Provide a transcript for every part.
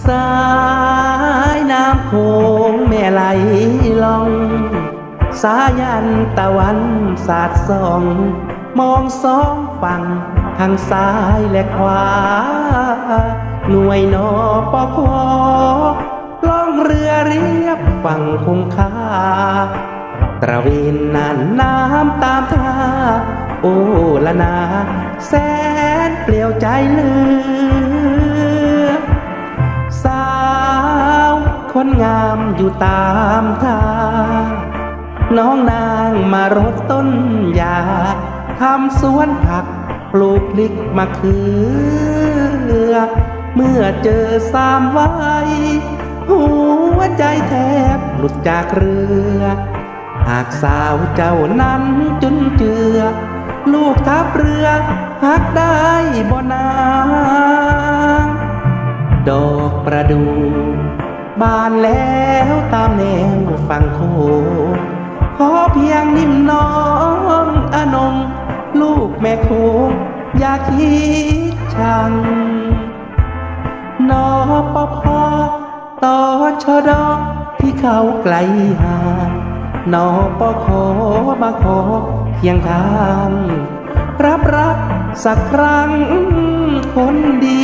สายน้ำโขงแม่ไหลลองสายันตะวันสาดส่องมองสองฝั่งทางซ้ายและขวาหน่วยนอปพล่องเรือเรียบฝั่งคงคาตระเวนน่านน้ำตามท่าโอละนาแสนเปลี่ยวใจเลือสาวคนงามอยู่ตามท่าน้องนางมารดต้นยาทำสวนผักปลูกพลิกมะเขือเมื่อเจอสามวัยหัวใจแทบหลุดจากเรือหากสาวเจ้านั้นจุนเจือลูกทับเรือหักได้บ่นางดอกประดู่บานแล้วตามแนวฝั่งโขงขอเพียงนิ่มน้องอนงลูกแม่โคงอย่าคิดชังนอปพต่อชดที่เขาไกลห่างนอปขอมาขอเพียงทางรับรักสักครั้งคนดี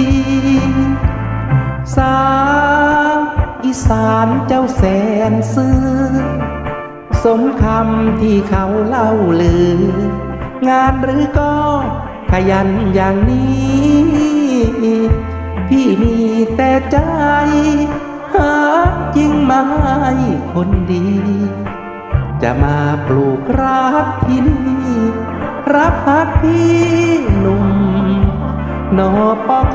สาวอีสานเจ้าแสนซื่อสมคำที่เขาเล่าลืองานหรือก็ขยันอย่างนี้พี่มีแต่ใจหาจริงมาให้คนดีจะมาปลูกรักที่นี่รับพักพี่หนุ่มนอปข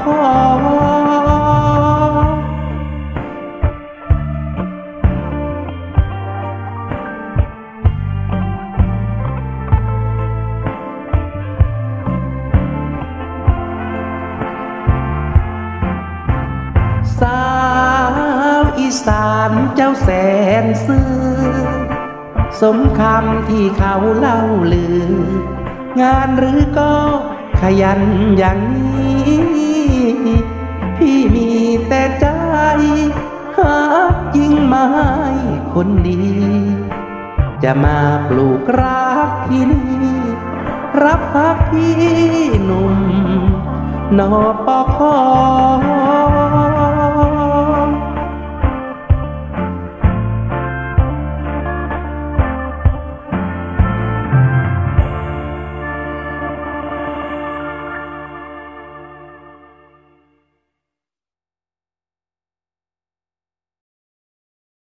สาวอีสานเจ้าแสนซื่อสมคำที่เขาเล่าลืองานหรือก็ขยันอย่างนี้พี่มีแต่ใจหาจริงมาให้คนดีจะมาปลูกรักที่นี่รับพักพี่หนุ่มนอปข